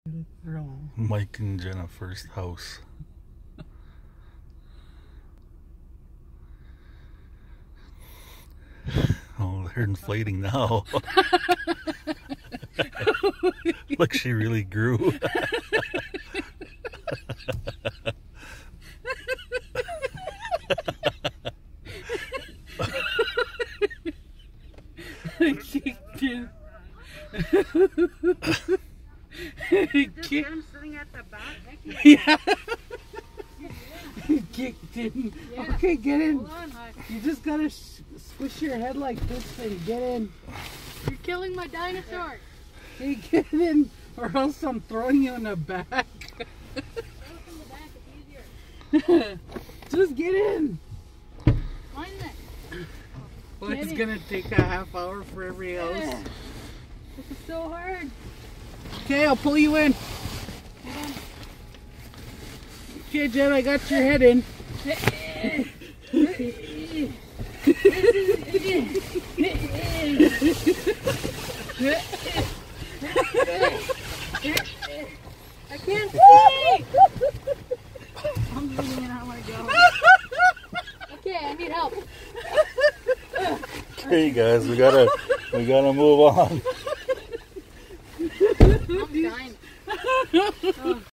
Mike and Jenna first house. Oh, they're inflating now. Look, she really grew. I kicked him. Him sitting at the back. Yeah. You kicked him. Yeah. Okay, get in. Hold on, hon. You just gotta squish your head like this and get in. You're killing my dinosaur. Hey, get in, or else I'm throwing you in the back. Throw it in the back, it's easier. Just get in. Mind that. Well, Get it's in. gonna take a half hour for every house. Yeah. This is so hard. Okay, I'll pull you in. Hold on. Okay, Jen, I got your head in. I can't see! I'm losing it, I want to go. Okay, I need help. Okay, guys, we gotta move on. I'm dying. Oh.